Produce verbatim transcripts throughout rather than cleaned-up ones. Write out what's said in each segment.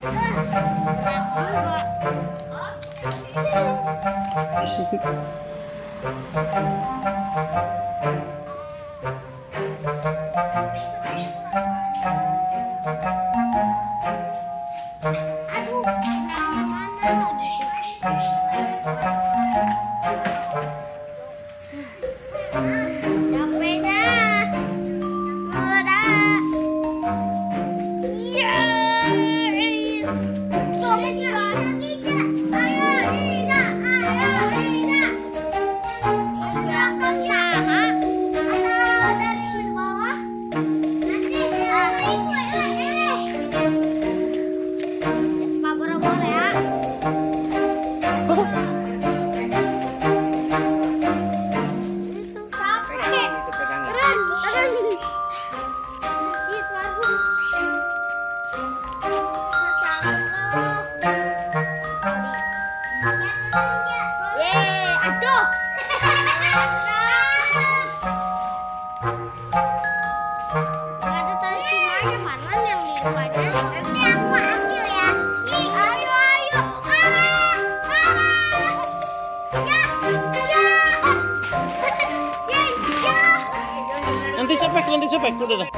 Nanti sepek, nanti sepek, udah dah.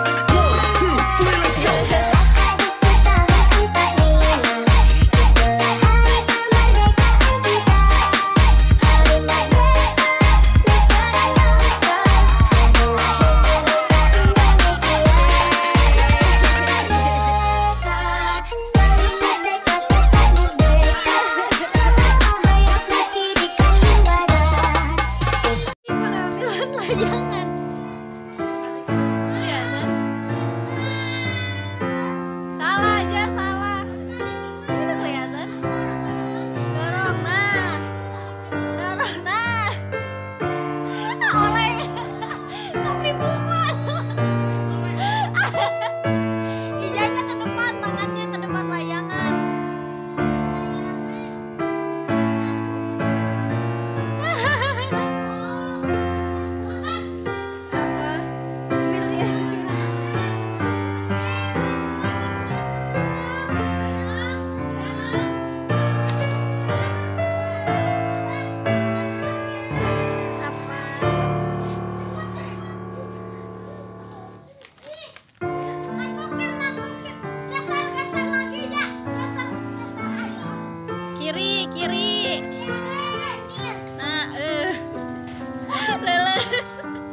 Kiri, kiri. Nah, eh. Leles.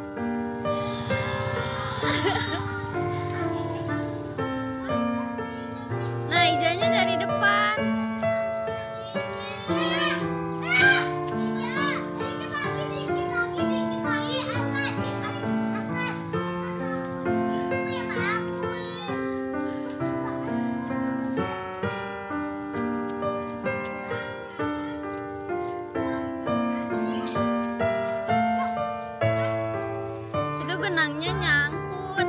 Nah, hijaunya dari depan. Benangnya nyangkut.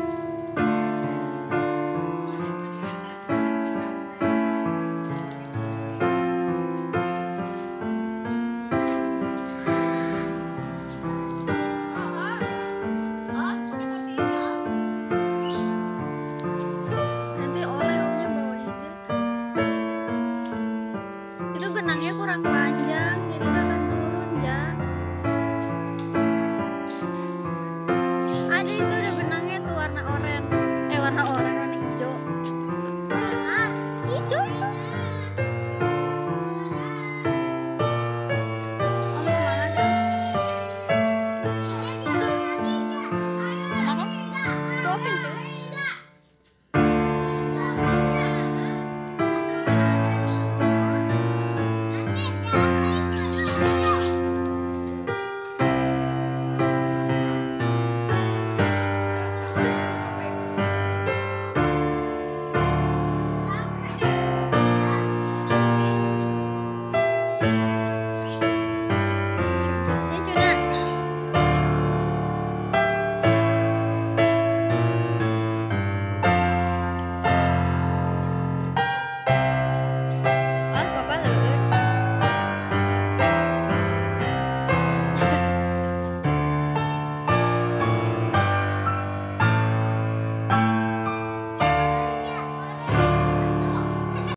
Nanti oleh omnya bawa aja. Itu benangnya kurang panjang, jadi nggak akan turun, ja. Ada itu udah benangnya tuh warna oranye, eh warna oranye, warna hijau. Ah, hijau tuh. Om kemana dah? Kenapa? Suapin sih.